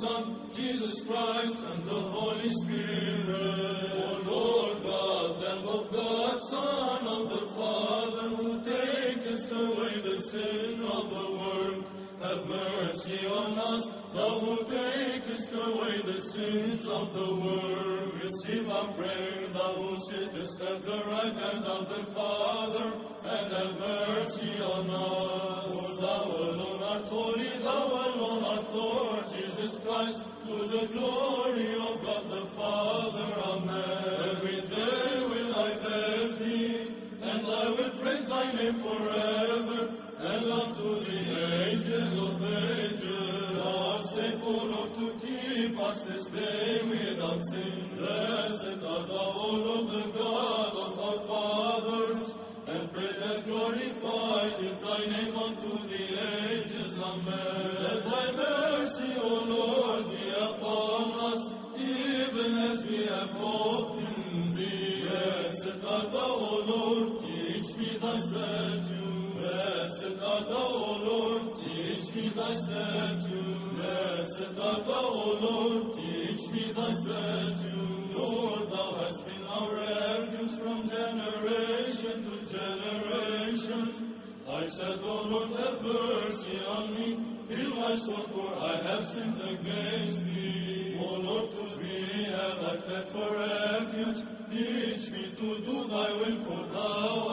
Son, Jesus Christ, and the Holy Spirit. O Lord God, Lamb of God, Son of the Father, who takest away the sin of the world, have mercy on us. Thou who takest away the sins of the world, receive our prayers. Thou who sittest at the right hand of the Father, and have mercy on us. For thou alone art holy, thou alone art Lord Jesus Christ, to the glory of God the Father. Amen. Every day will I bless thee, and I will praise thy name forever, and unto the ages of ages. Faithful Lord, to keep us this day without sin. Blessed art thou, O Lord, the God of our fathers, and praised and glorified is thy name unto the ages. Amen. Let thy mercy, O Lord, be upon us, even as we have hoped in thee. Blessed art thou, O Lord, teach me thy statutes. Blessed art thou, O Lord, teach me thy statutes. Blessed art thou, O Lord, teach me thy statutes. Lord, thou hast been our refuge from generation to generation. I said, O Lord, have mercy on me. Heal my soul, for I have sinned against thee. O Lord, to thee have I fled for refuge. Teach me to do thy will, for thou